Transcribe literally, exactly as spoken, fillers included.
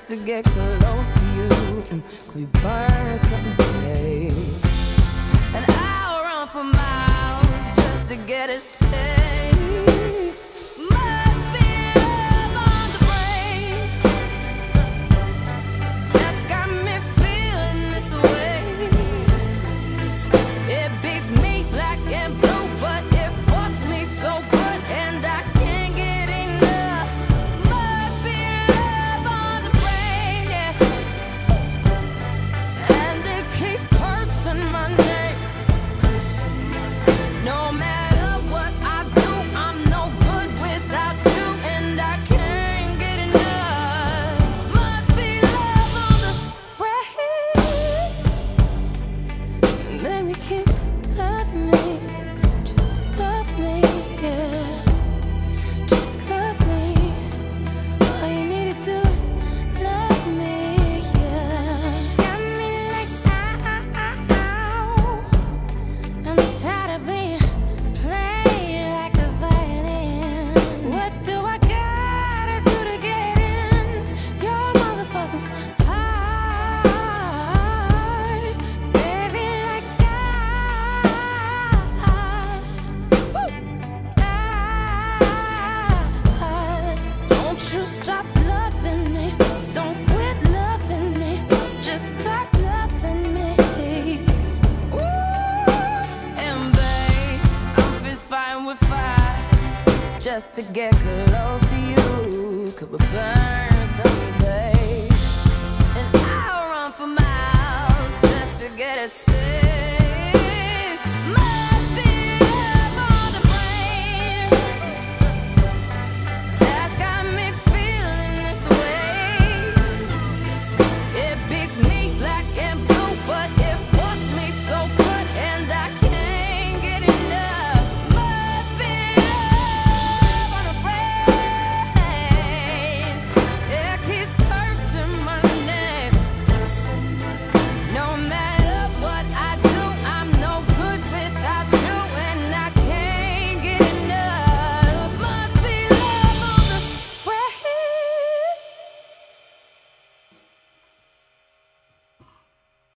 just to get close to you. And we burn something today. And I'll run for miles just to get a taste. Must be love on the brain that's got me feeling this way. It beats me black and blue, but it fucks me so good, and I can't get enough. Must be love on the brain, yeah. And it keeps cursing my name. No matter what I do, I'm no good without you, and I can't get enough. Must be love on the brain. Baby, keep loving me. Just love me, yeah. Just love me. All you need to do is love me, yeah. Got me like, ow. I'm tired of being played like a violin. What do I gotta do to get in your motherfucking heart? Baby, like I, woo, I, don't you stop loving me. Don't quit loving me. Just stop loving me. Ooh, and babe, I'm fist fighting with fire just to get close to you. Could we burn someday? And I'll run for miles just to get a taste.